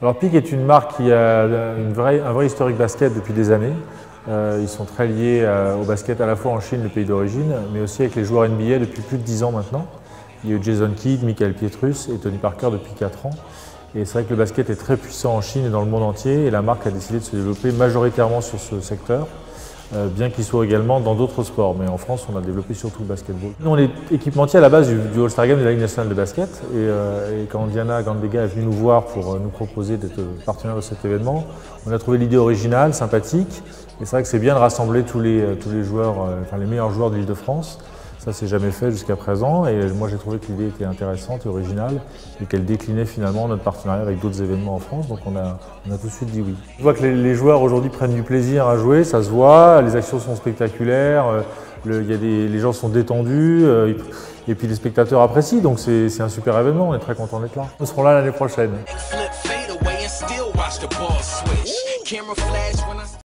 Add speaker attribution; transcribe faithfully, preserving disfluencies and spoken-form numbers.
Speaker 1: Alors Peak est une marque qui a une vraie, un vrai historique basket depuis des années. Euh, ils sont très liés euh, au basket à la fois en Chine, le pays d'origine, mais aussi avec les joueurs N B A depuis plus de dix ans maintenant. Il y a eu Jason Kidd, Michael Pietrus et Tony Parker depuis quatre ans. Et c'est vrai que le basket est très puissant en Chine et dans le monde entier, et la marque a décidé de se développer majoritairement sur ce secteur, euh, bien qu'il soit également dans d'autres sports. Mais en France, on a développé surtout le basketball. Nous, on est équipementier à la base du, du All-Star Game de la Ligue nationale de basket. Et, euh, et quand Diana Gandega est venue nous voir pour nous proposer d'être partenaire de cet événement, on a trouvé l'idée originale, sympathique. Et c'est vrai que c'est bien de rassembler tous les, tous les joueurs, euh, enfin les meilleurs joueurs de l'Île-de-France. Ça, c'est jamais fait jusqu'à présent, et moi j'ai trouvé que l'idée était intéressante et originale, et qu'elle déclinait finalement notre partenariat avec d'autres événements en France, donc on a, on a tout de suite dit oui. Je vois que les, les joueurs aujourd'hui prennent du plaisir à jouer, ça se voit, les actions sont spectaculaires, euh, le, y a des, les gens sont détendus, euh, et puis les spectateurs apprécient, donc c'est un super événement, on est très contents d'être là. Nous serons là l'année prochaine.